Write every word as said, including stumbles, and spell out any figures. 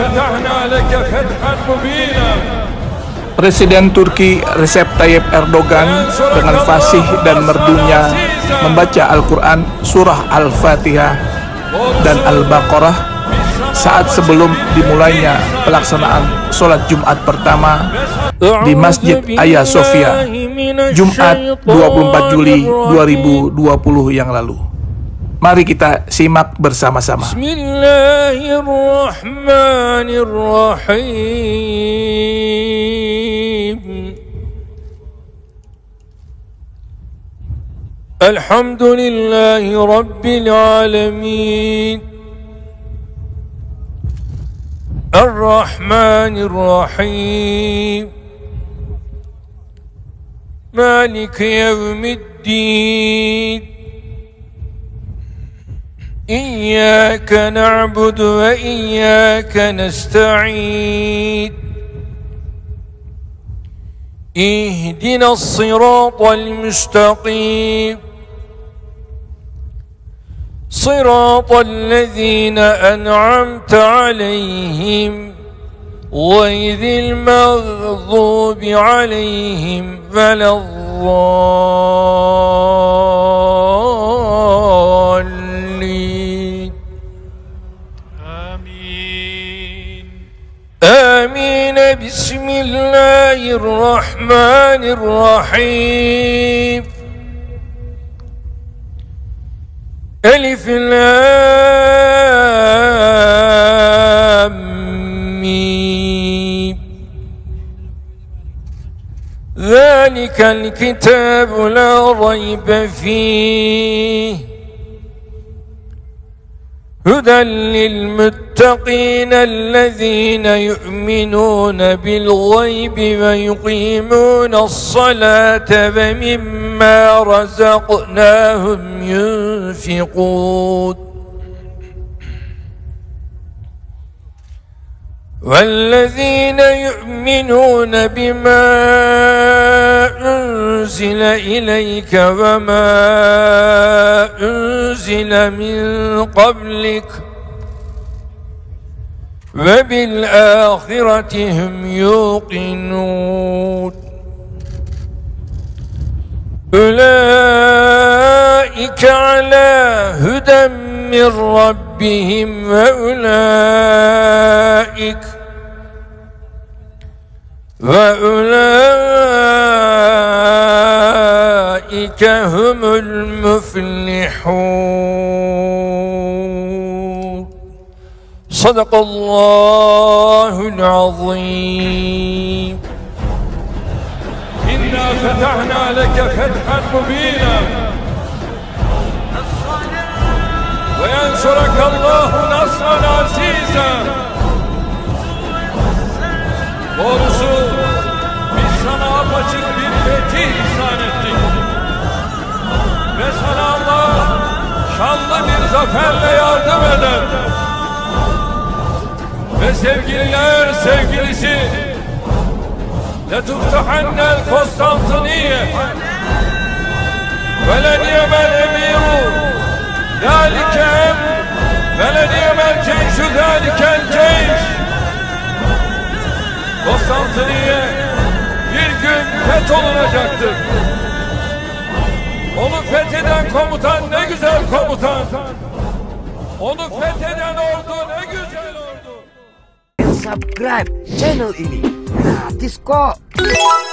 فتحنا لك فتحا مبينا. Presiden Turki Recep Tayyip Erdogan dengan fasih dan merdunya membaca Al-Quran surah Al-Fatihah dan Al-Baqarah saat sebelum dimulainya pelaksanaan sholat Jumat pertama di Masjid Hagia Sophia, Jumat dua puluh empat Juli dua ribu dua puluh yang lalu. Mari kita simak bersama-sama. Bismillahirrahmanirrahim. Alhamdulillahi Rabbil Alamin. Ar-Rahmanir-Rahim. Maliki Yawmiddin. Iyyaka na'budu wa iyyaka nasta'in. Ihdinas siratal mustaqim. Siratal ladzina an'amta 'alaihim ghairil maghdubi 'alaihim waladdallin. Amin. Amin. Bismillahirrahmanirrahim. Alif Lam Mim. Dzalikal kitabu la rayba fihi hudan lil muttaqin alladhina yu'minuna bil ghaibi wa yuqimuna as-salata wa mimma razaqnahum yunfiqun. والذين يؤمنون بما أنزل إليك وما أنزل من قبلك وبالآخرة هم يوقنون. أولئك على هدى من ربهم وأولئك وأولئك هم المفلحون. صدق الله العظيم. إنا فتحنا لك فتحا مبينا وينصرك الله نصرا عزيزا. Doğrusu biz sana apaçık bir fetih ihsan ettik ve sana Allah şanlı bir zaferle yardım eder ve sevgililer sevgilisi لَتُفْتَحَنَّ الْقُسْطَنْطِنِيَّةَ وَلَنِعْمَ الْأَمِيرُ ذَلِكَ أَمْرٌ وَلَنِعْمَ الْجَيْشُ ذَلِكَ الْجَيْشُ. Konstantiniye bir gün fetholunacaktır. Onu fetheden komutan ne güzel komutan. Onu fetheden ordu ne güzel ordu. Subscribe channel ini gratis kok.